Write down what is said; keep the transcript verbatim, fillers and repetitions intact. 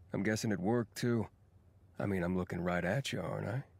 I'm guessing at work, too. I mean, I'm looking right at you, aren't I?